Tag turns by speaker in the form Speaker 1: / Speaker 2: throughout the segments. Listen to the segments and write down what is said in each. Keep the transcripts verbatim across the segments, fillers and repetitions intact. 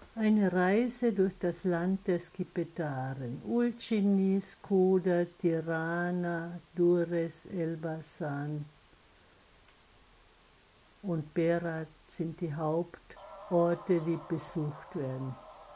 Speaker 1: Eine Reise durch das Land der Skipetaren. Ulcini, Skoda, Tirana, Durres, Elbasan und Berat sind die Hauptorte, die besucht werden.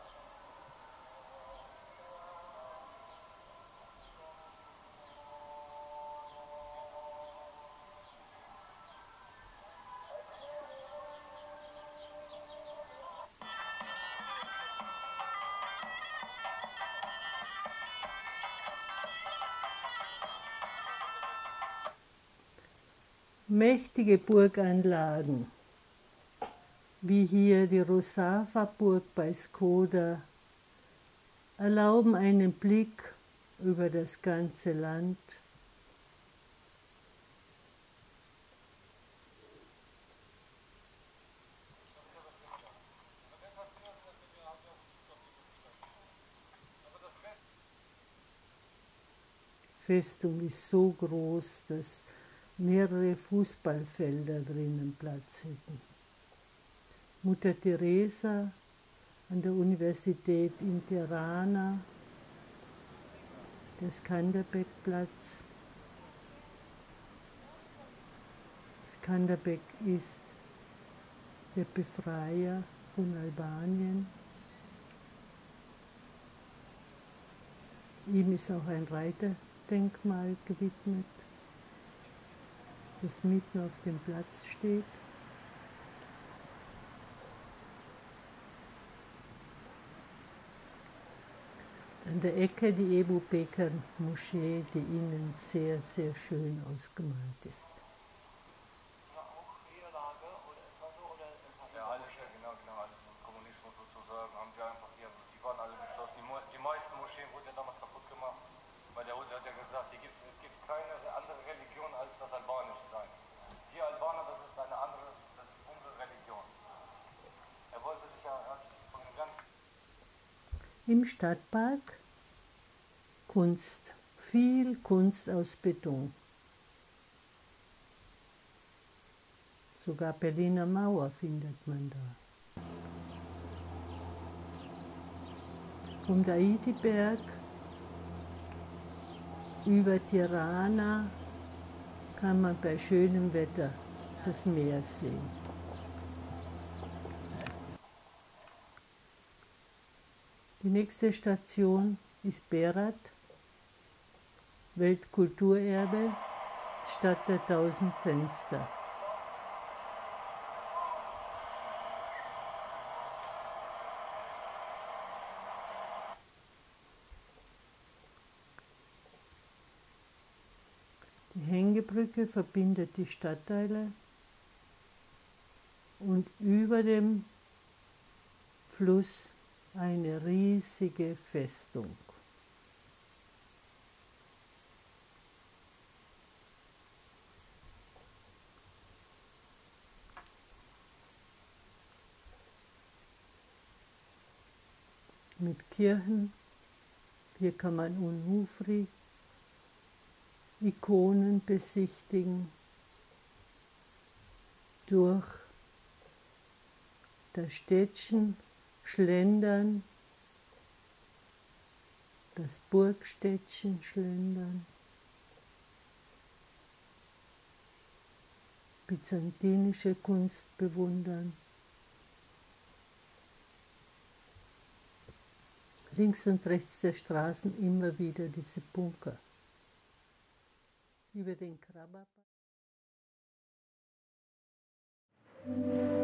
Speaker 1: Mächtige Burganlagen, wie hier die Rosafa-Burg bei Skoda, erlauben einen Blick über das ganze Land. Die Festung ist so groß, dass mehrere Fußballfelder drinnen Platz hätten. Mutter Teresa an der Universität in Tirana, der Skanderbeg-Platz. Skanderbeg ist der Befreier von Albanien. Ihm ist auch ein Reiterdenkmal gewidmet, das mitten auf dem Platz steht. An der Ecke die Ebu Bekir Moschee, die innen sehr, sehr schön ausgemalt ist.
Speaker 2: Ja, alles, ja, genau, genau, alles im Kommunismus sozusagen, haben die einfach hier, die waren alle geschlossen. Die, die meisten Moscheen wurden ja damals kaputt gemacht, weil der Huse hat ja gesagt, hier gibt's, es gibt keine andere Religion als das Albanische sein. Die Albaner, das ist eine andere, das ist unsere Religion. Er wollte sich ja, hat sich von dem ganzen...
Speaker 1: Im Stadtpark Kunst, viel Kunst aus Beton. Sogar Berliner Mauer findet man da. Vom Daidi-Berg über Tirana kann man bei schönem Wetter das Meer sehen. Die nächste Station ist Berat, Weltkulturerbe, Stadt der tausend Fenster. Die Hängebrücke verbindet die Stadtteile und über dem Fluss eine riesige Festung. Mit Kirchen, hier kann man Unufri, Ikonen besichtigen, durch das Städtchen schlendern, das Burgstädtchen schlendern, byzantinische Kunst bewundern. Links und rechts der Straßen immer wieder diese Bunker. Über den Krababa.